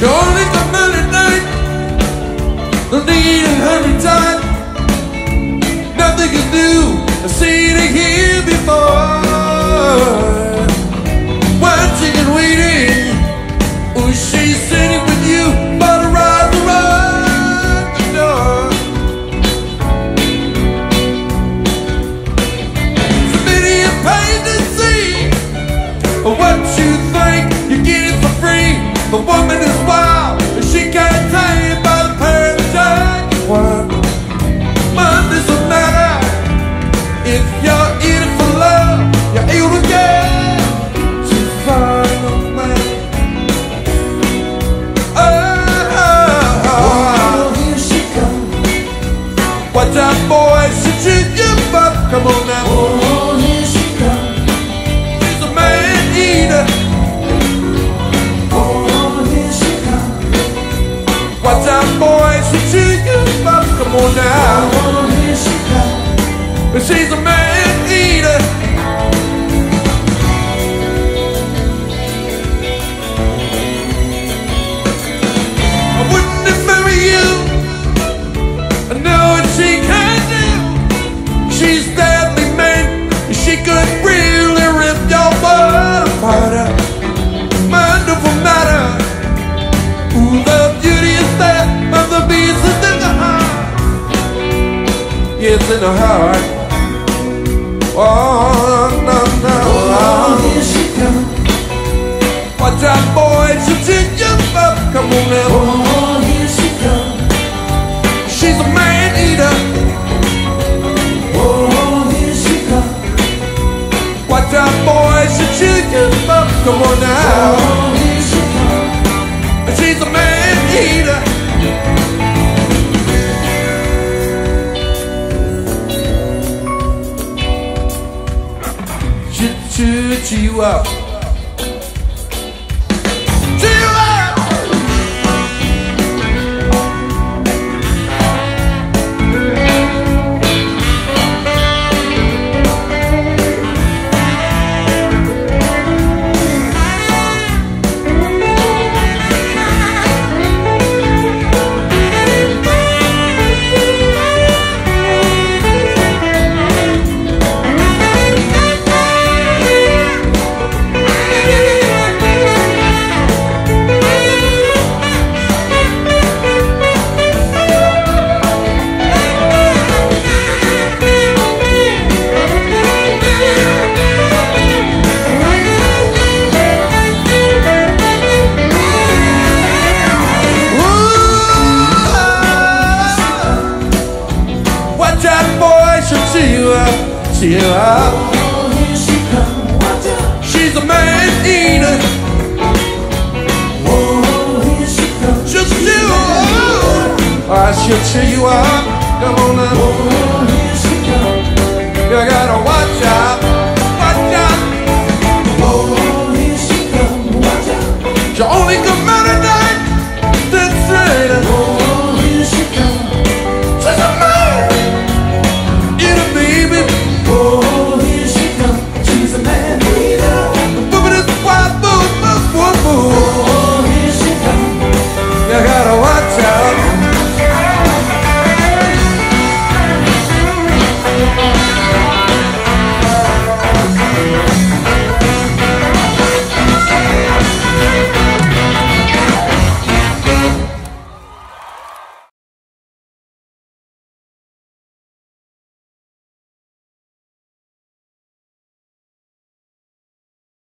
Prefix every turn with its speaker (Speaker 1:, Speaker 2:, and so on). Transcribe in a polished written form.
Speaker 1: She only come out at night. Don't need a hurry time. Nothing is new. I've seen it here before. Watching and waiting. Oh, she's sitting with you, but around the door. So many a pain to see. What you think, you get it for free. The woman is wild, and she can't tell you about the pair of Jaguar. Monday's a matter. If you're in it for love, you're able to get too far away. Oh, here she comes. Watch out, boys, she treat you up. Come on now. Oh, here she comes. She's a man-eater. Oh, here she comes. Watch out, boys, she treat you up. Come on now. Oh, here she comes. She's a man-eater. I wouldn't marry you. I know what she can do. She's deadly mean. She could really rip your butt apart. Wonderful matter. Ooh, the beauty is that of the beast is in the heart. Yes, in the heart. Oh, no, no. Oh, here she comes. Watch out, boys, she'll take you up. Come on now. Oh, here she comes. She's a man-eater. Oh, here she comes. Watch out, boys, she'll take you up. Come on now. Oh, here she comes. She's a man-eater. Cheer you up. Cheer you up. Cheer up. Oh, here she comes. Watch out. She's a man-eater. Oh, here she comes. She'll cheer you up. She'll cheer you up. Come on now. Oh, here she comes. You gotta watch out. Watch out. Oh, here she comes. Watch out. She only come out at night. That's right. Oh,